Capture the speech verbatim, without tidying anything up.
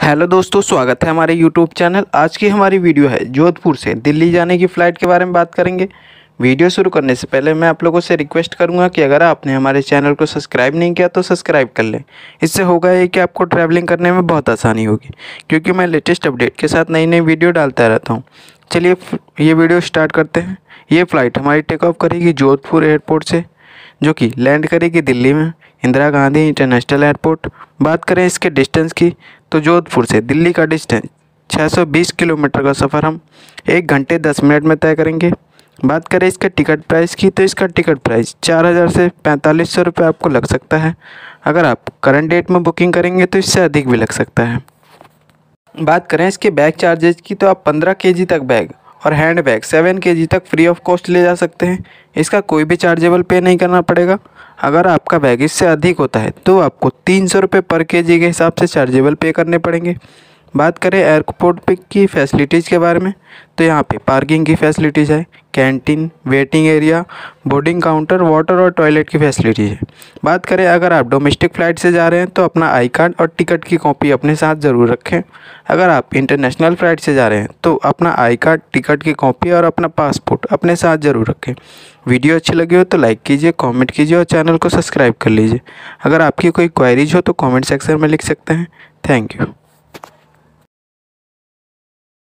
Hello दोस्तों, स्वागत है हमारे यूट्यूब चैनल। आज की हमारी वीडियो है जोधपुर से दिल्ली जाने की फ़्लाइट के बारे में बात करेंगे। वीडियो शुरू करने से पहले मैं आप लोगों से रिक्वेस्ट करूंगा कि अगर आपने हमारे चैनल को सब्सक्राइब नहीं किया तो सब्सक्राइब कर लें। इससे होगा ये कि आपको ट्रैवलिंग करने में बहुत आसानी होगी, क्योंकि मैं लेटेस्ट अपडेट के साथ नई नई वीडियो डालता रहता हूँ। चलिए ये वीडियो स्टार्ट करते हैं। ये फ़्लाइट हमारी टेक ऑफ करेगी जोधपुर एयरपोर्ट से, जो कि लैंड करेगी दिल्ली में इंदिरा गांधी इंटरनेशनल एयरपोर्ट। बात करें इसके डिस्टेंस की, तो जोधपुर से दिल्ली का डिस्टेंस छह सौ बीस किलोमीटर का सफ़र हम एक घंटे दस मिनट में तय करेंगे। बात करें इसके टिकट प्राइस की, तो इसका टिकट प्राइस चार हज़ार से पैंतालीस सौ रुपये आपको लग सकता है। अगर आप करंट डेट में बुकिंग करेंगे तो इससे अधिक भी लग सकता है। बात करें इसके बैग चार्जेज की, तो आप पंद्रह केजी तक बैग और हैंड बैग सेवन केजी तक फ्री ऑफ कॉस्ट ले जा सकते हैं। इसका कोई भी चार्जेबल पे नहीं करना पड़ेगा। अगर आपका बैग इससे अधिक होता है तो आपको तीन सौ रुपये पर केजी के हिसाब से चार्जेबल पे करने पड़ेंगे। बात करें एयरपोर्ट पे की फैसिलिटीज़ के बारे में, तो यहाँ पे पार्किंग की फैसिलिटीज़ है, canteen, waiting area, boarding counter, water और टॉयलेट की फैसिलिटी है। बात करें अगर आप डोमेस्टिक फ़्लाइट से जा रहे हैं तो अपना आई कार्ड और टिकट की कॉपी अपने साथ ज़रूर रखें। अगर आप इंटरनेशनल फ़्लाइट से जा रहे हैं तो अपना आई कार्ड, टिकट की कॉपी और अपना पासपोर्ट अपने साथ ज़रूर रखें। वीडियो अच्छी लगी हो तो लाइक कीजिए, कमेंट कीजिए और चैनल को सब्सक्राइब कर लीजिए। अगर आपकी कोई क्वेरीज हो तो कमेंट सेक्शन में लिख सकते हैं। Thank you.